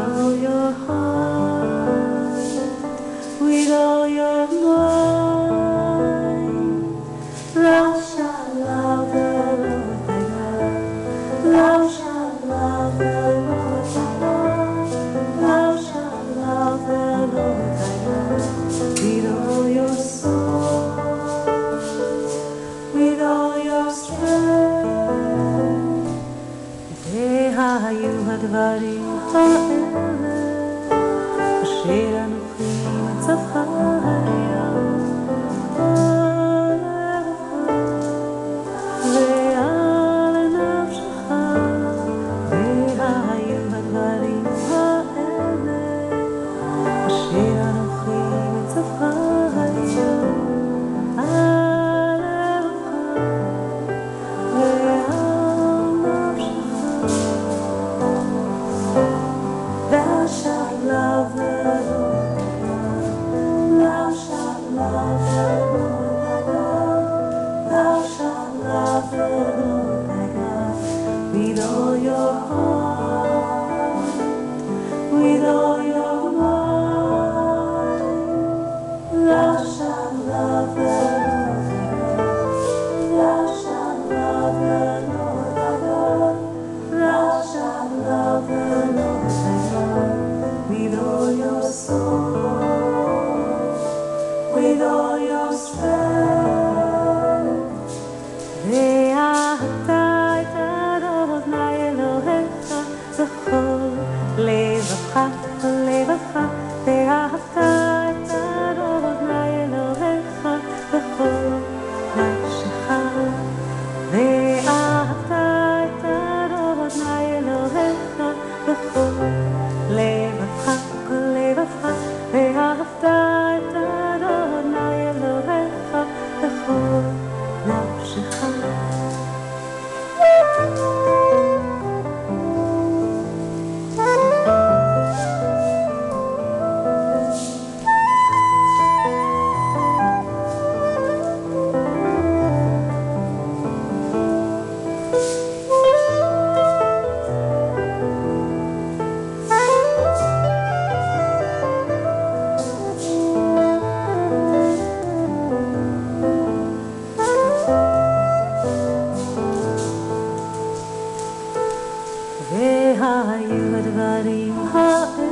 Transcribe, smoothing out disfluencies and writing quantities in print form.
all your heart, with all your mind. Thou shalt love the Lord thy God. Thou shalt love the Lord thy God. Thou shalt love the Lord thy God with all your soul, with all your strength. והיו הדברים האלה אשר אנוכי מצווך היום ועל נפשך. והיו הדברים האלה אשר אנוכי מצווך היום על לבבך ועל נפשך. Thou shalt love the Lord thy God. Thou shalt love the Lord thy God. Thou shalt love the Lord thy God with all your heart, with all your mind. Thou shalt love the Lord thy God. Thou shalt love the Lord thy God. Thou shalt love the Lord thy God with all your soul, with all your strength. ואהבת את אדוני אלוהיך בכל לבבך, בכל לבבך. ואהבת את אדוני אלוהיך בכל נפשך. ואהבת את אדוני אלוהיך בכל לבבך, בכל לבבך. ואהבת את אדוני אלוהיך בכל נפשך. והיו הדברים האלה